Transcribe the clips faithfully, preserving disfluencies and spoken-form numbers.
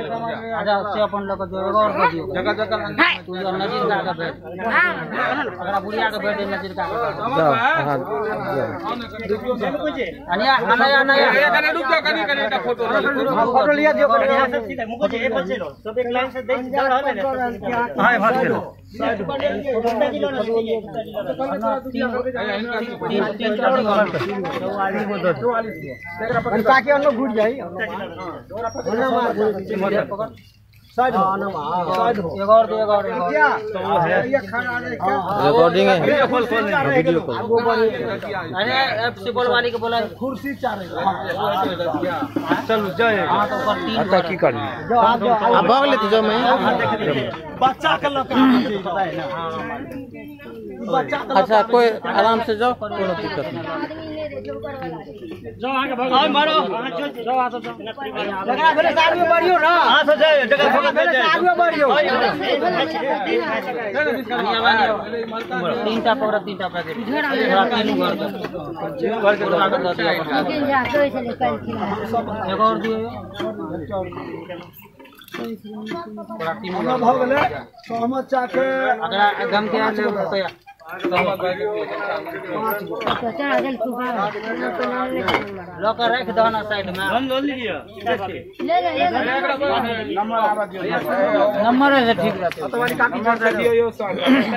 आजा से अपन लोग जो एगो और दियो जगह जगह तू जो नजीर का का बैठ अगर बुढ़िया का बैठ नजीर का अनिया अनया अनया कने रुक जाओ कने कने का फोटो फोटो लिया दियो सब सीधा मुझे ए बच्चे लो सब एक लाइन से देख जा रहा है हां भाग चलो साइड ताकि हम लोग घुट जाई साइड साइड एक और दो एक और क्या ये खाना रिकॉर्डिंग है वीडियो कॉल अरे एफ से बोल वाली को बोला कुर्सी चार चलो जाए हां तो पर तीन अच्छा की कर जो आप जो आप भाग लेते जो मैं बच्चा का लोग पता है ना अच्छा कोई आराम से जाओ कोई दिक्कत नहीं जाओ आगे भागो मारो जाओ आ तो जगह भले आगे बढ़ियो ना हां से जाओ जगह भले आगे बढ़ियो तीन टा पकड़ तीन टा पैकेट तीन घर दो घर के आगे दो दिया तीन जा तो से निकल के एक और दियो पूरा तीन घर हो गेले सहमत चाके अगर गम के आ ले रुपया लोकर रख दो ना साइड में हम ले लीजिए ले ले नंबर आवा दियो नंबर है ठीक रहते तो वाली कापी कर दियो यो सर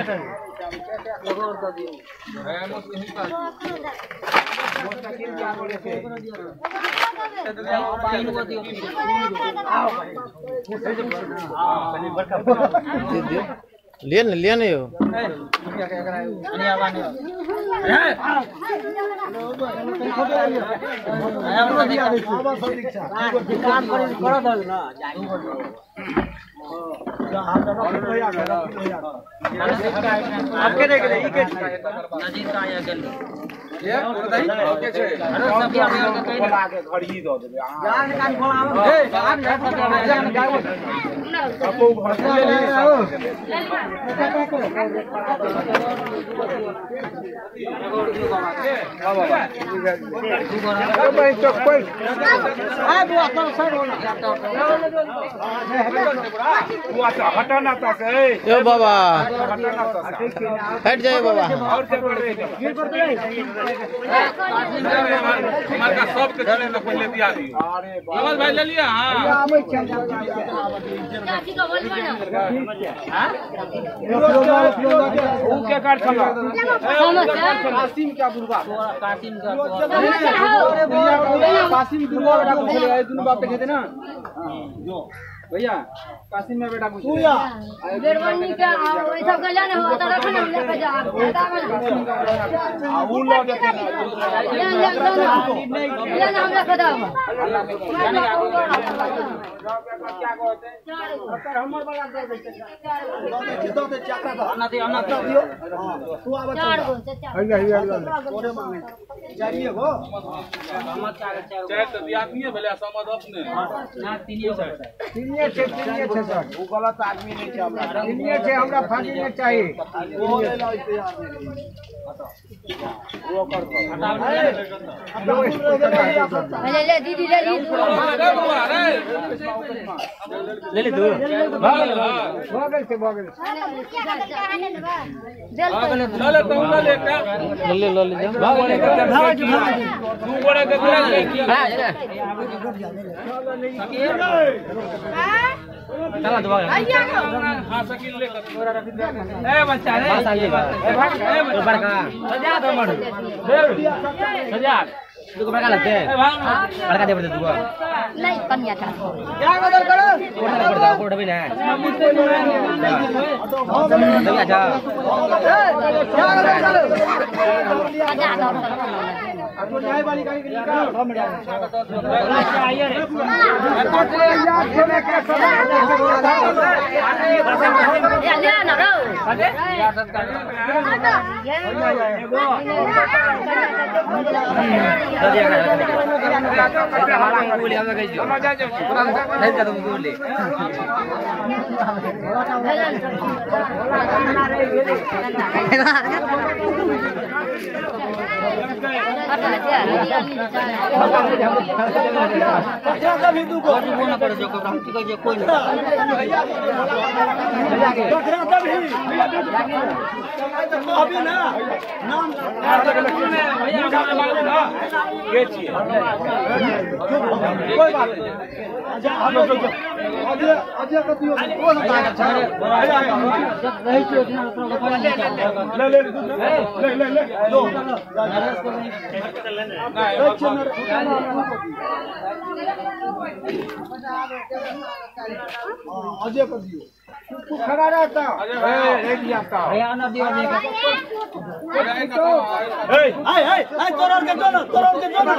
और कर दियो है मत नहीं का तीन को दियो आओ भाई लिया न लिया नहीं हो अनिया वाने काम कर करो दो ना आपके देख ले के नजीर का आया गल ये गुरदाई ओके छे अरे सब आगे बोला के घड़ी दो देबे जान कान खोलाओ ए जान जान गाओ आपको घर ले ले हटाना था ए बाबा हट जाए बाबा और क्या कर रहे हमारे का सब के चले ना पहले दिया दी अरे बाबा भाई ले लिया हां चाची का बोल मारो हां वो क्या काट खला कासिम क्या बुरबा कासिम का कासिम दुर्गा बेटा को बोले दोनों बाप पे कहते ना जो भैया कासिम में बेटा पूछ भैया बेरवनी का ऐसा गला ना होता रखना हम लेके जा बता में आ वो लोग के ले ले ले ना हम लेके दाओ क्या कहते हैं सर हमर वाला दे दे दो दे चाका का ना दे ना दियो तू आ बता चार गो चार भैया भैया तोरे मांगे चाहिए गो हमर चार चार तो दिया नहीं है भले समझ अपने ना तीनियो तीनियो छे तीनियो छे सर वो गलत आदमी नहीं छे हमरा तीनियो छे हमरा फांसी नहीं चाहिए वो ले लो वो कर ले ले दीदी ले ली ले ले दो भागल भागल से भागल ले ले तो ले ले का ले ले ले ले भागल भागल तू बड़ा के ले हां चला दो हां सकिन ले ए बच्चा रे ए भाग ए बड़का सजा दो मर सजा तू को बड़का लगते है बड़का दे दे तू नहीं कन्या था क्या बदल करो कोड़ा कोड़ा कोड़ा भी ना नहीं आजा सजा दो तो न्याय वाली गाड़ी निकाल हम आइए रे यार खेले के समय ले ना रो यार सब कर ये कभी तू को ना करे जो काम ठीक है कोई नहीं डकरा कभी अभी ना नाम भैया काम मालूम ना ये चीज कोई बात नहीं अच्छा हम लोग अजय अजय का दियो कौन ताकत है जब नहीं चाहिए उतना ले ले ले ले ले लो अजय को दियो तू खड़ा रहता अजय एक दिया था भैया ना दियो अजय का ए ए ए ए तोरण के दोनों तोरण के दोनों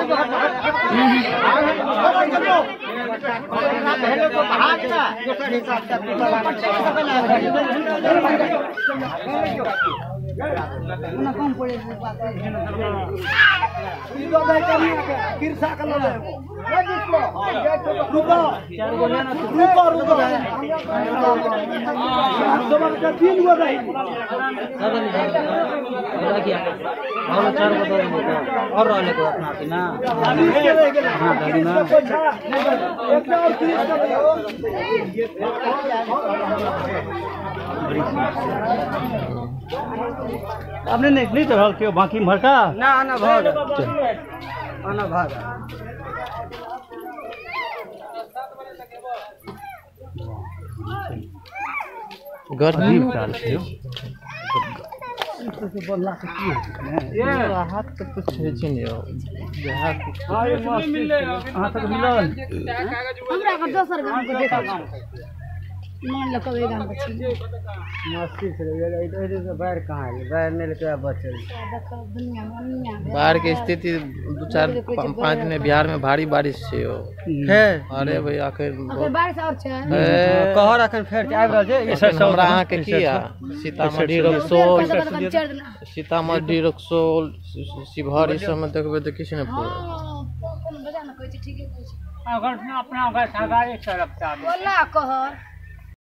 तोरण के दो पहले तो भाग ना दूसरे हिसाब से ना कम पड़े इधर भाई करने के किरसा कर लो ये जिसको रुको रुको रुको दोबारा का तीन गो भाई क्या और चार गो दो और रहले को अपना की ना हां दादी ना एक और तीन आपने नहीं तो हल क्यों बाकी भरका ना आना भाग आना भाग गट दीप डाल दियो तो बोलना से की ये हाथ तो कुछ है नहीं हो हाथ हां ये मस्त हां तक मिलन हमरा का दोसर गांव के देखा मान लो कबे गांव के मस्ती से ये इधर से बाहर कहां है बाहर ने लेके बचल देखो दुनिया में दुनिया बाढ़ की स्थिति दो चार पाँच दिन बिहार में भारी बारिश से हो है अरे भाई आखिर अगर बारिश और छै कहर अखन फेर के आबि रहल छै ऐसा हमरा अहाँ के किया सीतामढ़ी रक्सौल सीतामढ़ी रक्सौल शिवहर ई सब में देखबे त किछ नै पूरा कोन बजा न कहै छै ठीके कहै छै अगर अपना घर सरकारी तरफ से बोला कहर